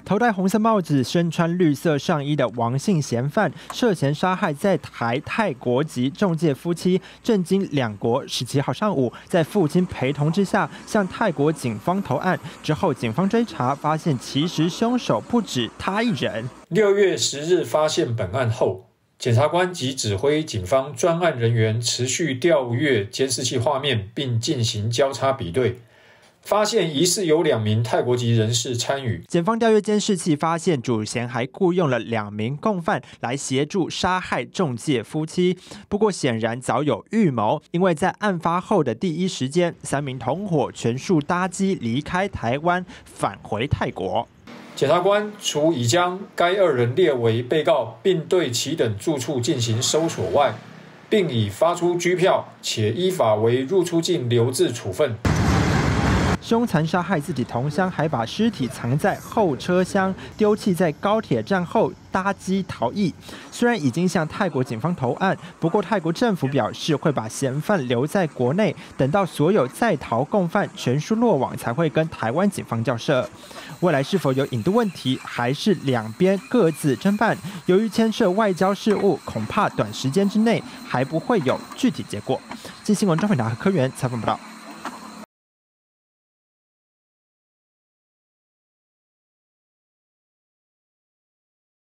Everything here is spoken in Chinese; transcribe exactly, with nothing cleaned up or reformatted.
头戴红色帽子、身穿绿色上衣的王姓嫌犯，涉嫌杀害在台泰国籍中介夫妻，震惊两国。十七号上午，在父亲陪同之下，向泰国警方投案。之后，警方追查发现，其实凶手不止他一人。 六月十日发现本案后，检察官即指挥警方专案人员持续调阅监视器画面，并进行交叉比对。 发现疑似有两名泰国籍人士参与。 检方调阅监视器，发现主嫌还雇用了两名共犯来协助杀害仲介夫妻。不过显然早有预谋，因为在案发后的第一时间，三名同伙全数搭机离开台湾，返回泰国。 检察官除已将该二人列为被告，并对其等住处进行搜索外，并已发出拘票，且依法为入出境留置处分。 凶残杀害自己同乡，还把尸体藏在后车厢，丢弃在高铁站后搭机逃逸。虽然已经向泰国警方投案，不过泰国政府表示会把嫌犯留在国内，等到所有在逃共犯全数落网，才会跟台湾警方交涉。未来是否有引渡问题，还是两边各自侦办？由于牵涉外交事务，恐怕短时间之内还不会有具体结果。经新闻张品达和柯源采访报道。